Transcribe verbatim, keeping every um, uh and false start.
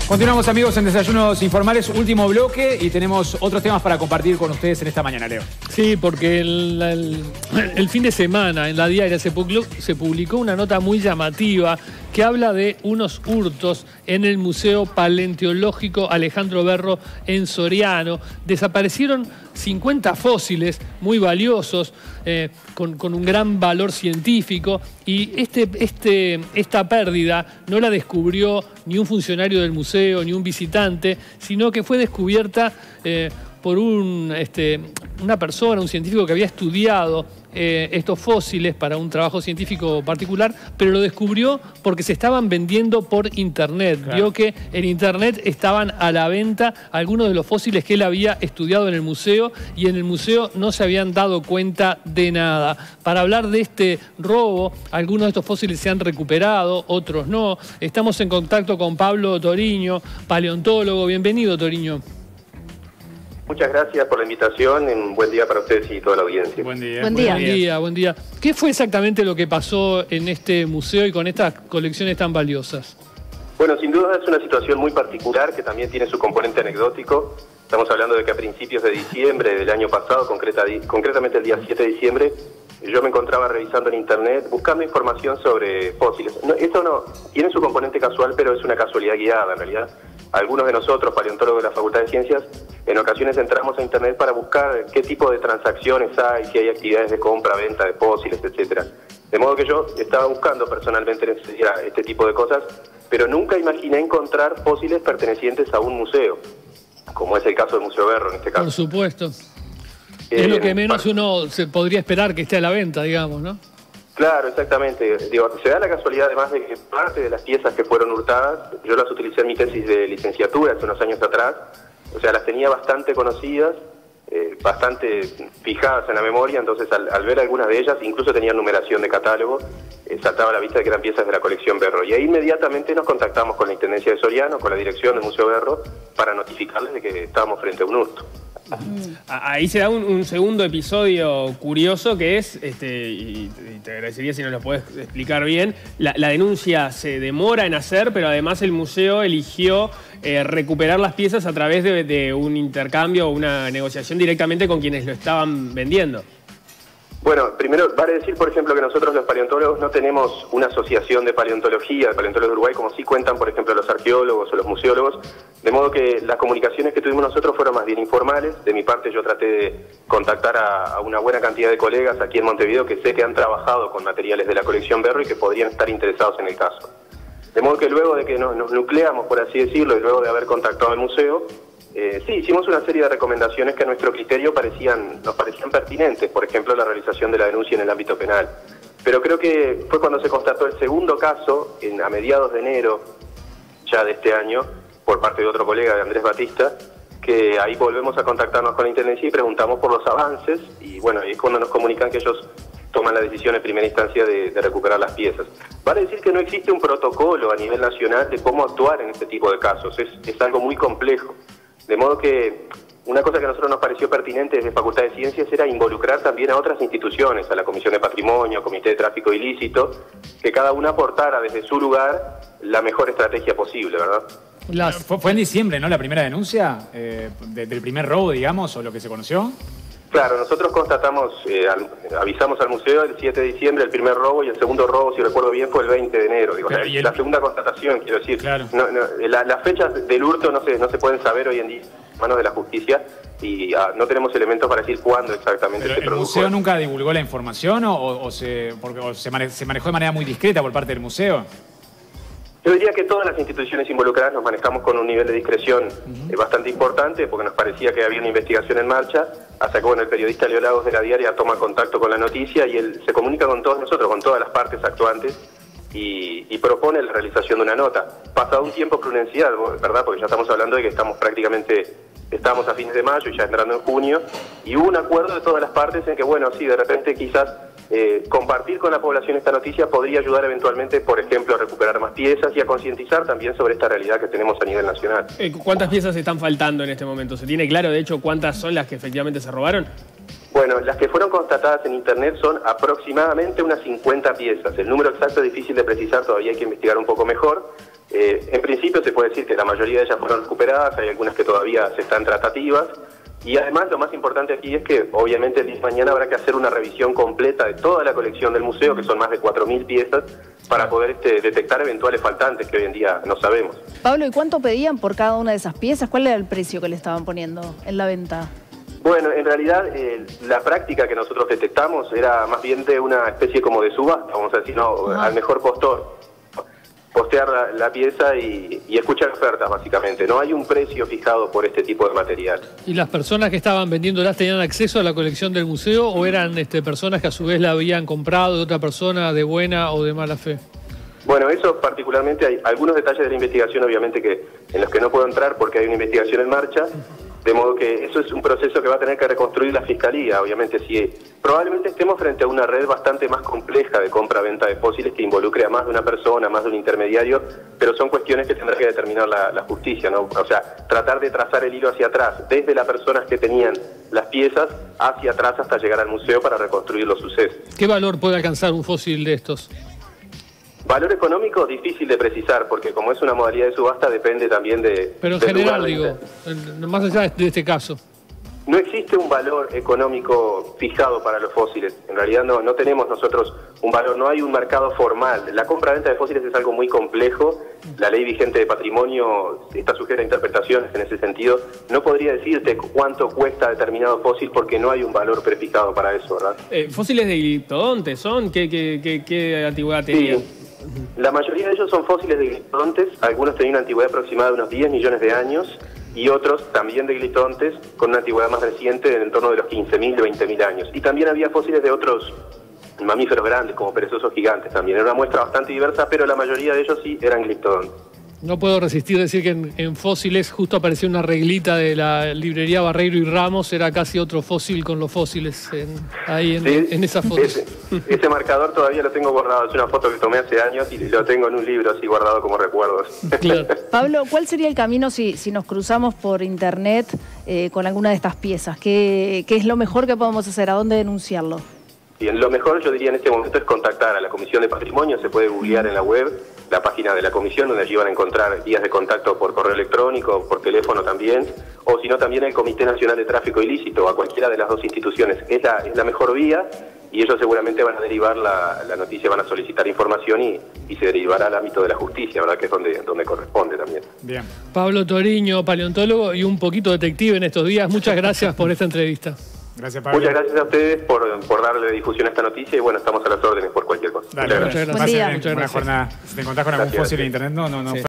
Continuamos, amigos, en Desayunos Informales, último bloque, y tenemos otros temas para compartir con ustedes en esta mañana, Leo. Sí, porque el, el, el fin de semana en La Diaria se publicó, se publicó una nota muy llamativa que habla de unos hurtos en el Museo Paleontológico Alejandro Berro en Soriano. Desaparecieron cincuenta fósiles muy valiosos, eh, con, con un gran valor científico, y este, este, esta pérdida no la descubrió ni un funcionario del museo ni un visitante, sino que fue descubierta eh, por un, este, una persona, un científico que había estudiado eh, estos fósiles para un trabajo científico particular, pero lo descubrió porque se estaban vendiendo por internet. Claro. Vio que en internet estaban a la venta algunos de los fósiles que él había estudiado en el museo, y en el museo no se habían dado cuenta de nada. Para hablar de este robo, algunos de estos fósiles se han recuperado, otros no. Estamos en contacto con Pablo Toriño, paleontólogo. Bienvenido, Toriño. Muchas gracias por la invitación. Un buen día para ustedes y toda la audiencia. Buen día. Buen día. Buen día, buen día. ¿Qué fue exactamente lo que pasó en este museo y con estas colecciones tan valiosas? Bueno, sin duda es una situación muy particular que también tiene su componente anecdótico. Estamos hablando de que a principios de diciembre del año pasado, concreta, concretamente el día siete de diciembre, yo me encontraba revisando en internet, buscando información sobre fósiles. No, esto no tiene su componente casual, pero es una casualidad guiada en realidad. Algunos de nosotros, paleontólogos de la Facultad de Ciencias, en ocasiones entramos a internet para buscar qué tipo de transacciones hay, si hay actividades de compra, venta de fósiles, etcétera. De modo que yo estaba buscando personalmente este tipo de cosas, pero nunca imaginé encontrar fósiles pertenecientes a un museo, como es el caso del Museo Berro en este caso. Por supuesto. Eh, es lo que menos uno se podría esperar que esté a la venta, digamos, ¿no? Claro, exactamente. Digo, se da la casualidad además de que parte de las piezas que fueron hurtadas, yo las utilicé en mi tesis de licenciatura hace unos años atrás, o sea, las tenía bastante conocidas, eh, bastante fijadas en la memoria, entonces al, al ver algunas de ellas, incluso tenían numeración de catálogo, eh, saltaba a la vista de que eran piezas de la colección Berro. Y ahí inmediatamente nos contactamos con la Intendencia de Soriano, con la dirección del Museo Berro, para notificarles de que estábamos frente a un hurto. Ahí se da un, un segundo episodio curioso que es, este, y, y te agradecería si nos lo puedes explicar bien, la, la denuncia se demora en hacer, pero además el museo eligió eh, recuperar las piezas a través de, de un intercambio o una negociación directamente con quienes lo estaban vendiendo. Bueno, primero vale decir, por ejemplo, que nosotros los paleontólogos no tenemos una asociación de paleontología, de paleontólogos de Uruguay, como sí cuentan, por ejemplo, los arqueólogos o los museólogos, de modo que las comunicaciones que tuvimos nosotros fueron más bien informales. De mi parte yo traté de contactar a, a una buena cantidad de colegas aquí en Montevideo que sé que han trabajado con materiales de la colección Berro y que podrían estar interesados en el caso. De modo que luego de que nos, nos nucleamos, por así decirlo, y luego de haber contactado al museo, Eh, sí, hicimos una serie de recomendaciones que a nuestro criterio parecían, nos parecían pertinentes, por ejemplo, la realización de la denuncia en el ámbito penal. Pero creo que fue cuando se constató el segundo caso, en, a mediados de enero ya de este año, por parte de otro colega, de Andrés Batista, que ahí volvemos a contactarnos con la Intendencia y preguntamos por los avances, y bueno, ahí es cuando nos comunican que ellos toman la decisión en primera instancia de, de recuperar las piezas. Vale decir que no existe un protocolo a nivel nacional de cómo actuar en este tipo de casos, es, es algo muy complejo. De modo que una cosa que a nosotros nos pareció pertinente desde Facultad de Ciencias era involucrar también a otras instituciones, a la Comisión de Patrimonio, Comité de Tráfico Ilícito, que cada una aportara desde su lugar la mejor estrategia posible, ¿verdad? Las... Fue, fue en diciembre, ¿no? La primera denuncia eh, de, del primer robo, digamos, o lo que se conoció. Claro, nosotros constatamos, eh, al, avisamos al museo el siete de diciembre el primer robo, y el segundo robo, si recuerdo bien, fue el veinte de enero. Digo, claro, la, el... la segunda constatación, quiero decir. Claro. No, no, la, las fechas del hurto no se, no se pueden saber hoy en día en manos de la justicia, y ah, no tenemos elementos para decir cuándo exactamente Pero se ¿el produjo. museo nunca divulgó la información o, o, se, porque, o se, mane, se manejó de manera muy discreta por parte del museo? Yo diría que todas las instituciones involucradas nos manejamos con un nivel de discreción uh-huh. eh, bastante importante, porque nos parecía que había una investigación en marcha, hasta que bueno, el periodista Leo Lagos de La Diaria toma contacto con la noticia y él se comunica con todos nosotros, con todas las partes actuantes, y, y propone la realización de una nota. Pasado un tiempo prudencial, ¿verdad? Porque ya estamos hablando de que estamos prácticamente, estamos a fines de mayo y ya entrando en junio, y hubo un acuerdo de todas las partes en que, bueno, sí, de repente quizás Eh, compartir con la población esta noticia podría ayudar eventualmente, por ejemplo, a recuperar más piezas y a concientizar también sobre esta realidad que tenemos a nivel nacional. Eh, ¿Cuántas piezas están faltando en este momento? ¿Se tiene claro, de hecho, cuántas son las que efectivamente se robaron? Bueno, las que fueron constatadas en internet son aproximadamente unas cincuenta piezas. El número exacto es difícil de precisar, todavía hay que investigar un poco mejor. Eh, en principio se puede decir que la mayoría de ellas fueron recuperadas, hay algunas que todavía se están tratativas. Y además lo más importante aquí es que obviamente el día de mañana habrá que hacer una revisión completa de toda la colección del museo, que son más de cuatro mil piezas, para poder este, detectar eventuales faltantes que hoy en día no sabemos. Pablo, ¿y cuánto pedían por cada una de esas piezas? ¿Cuál era el precio que le estaban poniendo en la venta? Bueno, en realidad eh, la práctica que nosotros detectamos era más bien de una especie como de subasta, vamos a decir, no, Ajá. al mejor postor. Postear la, la pieza y, y escuchar ofertas, básicamente. No hay un precio fijado por este tipo de material. ¿Y las personas que estaban vendiéndolas tenían acceso a la colección del museo o eran este, personas que a su vez la habían comprado de otra persona de buena o de mala fe? Bueno, eso particularmente, hay algunos detalles de la investigación, obviamente, que en los que no puedo entrar porque hay una investigación en marcha, de modo que eso es un proceso que va a tener que reconstruir la Fiscalía, obviamente. Si probablemente estemos frente a una red bastante más compleja de compra-venta de fósiles que involucre a más de una persona, más de un intermediario, pero son cuestiones que tendrá que determinar la, la justicia, ¿no? O sea, tratar de trazar el hilo hacia atrás, desde las personas que tenían las piezas hacia atrás hasta llegar al museo para reconstruir los sucesos. ¿Qué valor puede alcanzar un fósil de estos? Valor económico difícil de precisar, porque como es una modalidad de subasta depende también de... Pero en del general, lugar digo, de... en- más allá de este caso. No existe un valor económico fijado para los fósiles. En realidad no, no tenemos nosotros un valor, no hay un mercado formal. La compra-venta de fósiles es algo muy complejo. La ley vigente de patrimonio está sujeta a interpretaciones en ese sentido. No podría decirte cuánto cuesta determinado fósil porque no hay un valor prefijado para eso, ¿verdad? Eh, ¿Fósiles de gliptodontes son? ¿Qué, qué, qué, qué antigüedad tenían? Sí. La mayoría de ellos son fósiles de gliptodontes. Algunos tenían una antigüedad aproximada de unos diez millones de años. Y otros también de gliptodontes con una antigüedad más reciente en torno de los quince mil, veinte mil años. Y también había fósiles de otros mamíferos grandes, como perezosos gigantes también. Era una muestra bastante diversa, pero la mayoría de ellos sí eran gliptodontes. No puedo resistir decir que en, en fósiles justo apareció una reglita de la librería Barreiro y Ramos, era casi otro fósil con los fósiles en, ahí en, Sí, en esa foto. Ese, ese marcador todavía lo tengo guardado. Es una foto que tomé hace años y lo tengo en un libro así guardado como recuerdos. Claro. Pablo, ¿cuál sería el camino si, si nos cruzamos por internet eh, con alguna de estas piezas? ¿Qué, ¿Qué es lo mejor que podemos hacer? ¿A dónde denunciarlo? Bien, lo mejor yo diría en este momento es contactar a la Comisión de Patrimonio. Se puede googlear en la web la página de la comisión, donde allí van a encontrar vías de contacto por correo electrónico, por teléfono también, o si no también el Comité Nacional de Tráfico Ilícito, a cualquiera de las dos instituciones. Es la, es la mejor vía y ellos seguramente van a derivar la, la noticia, van a solicitar información y, y se derivará al ámbito de la justicia, ¿verdad? Que es donde, donde corresponde también. Bien. Pablo Toriño, paleontólogo y un poquito detective en estos días. Muchas gracias por esta entrevista. Gracias, Pablo. Muchas gracias a ustedes por, por darle difusión a esta noticia y bueno, estamos a las órdenes por cualquier cosa. Dale, Muchas gracias. Pasen Buen día. Buena Muchas gracias. jornada. Si te encontrás con algún Gracias. fósil en internet, no, no, no. Sí.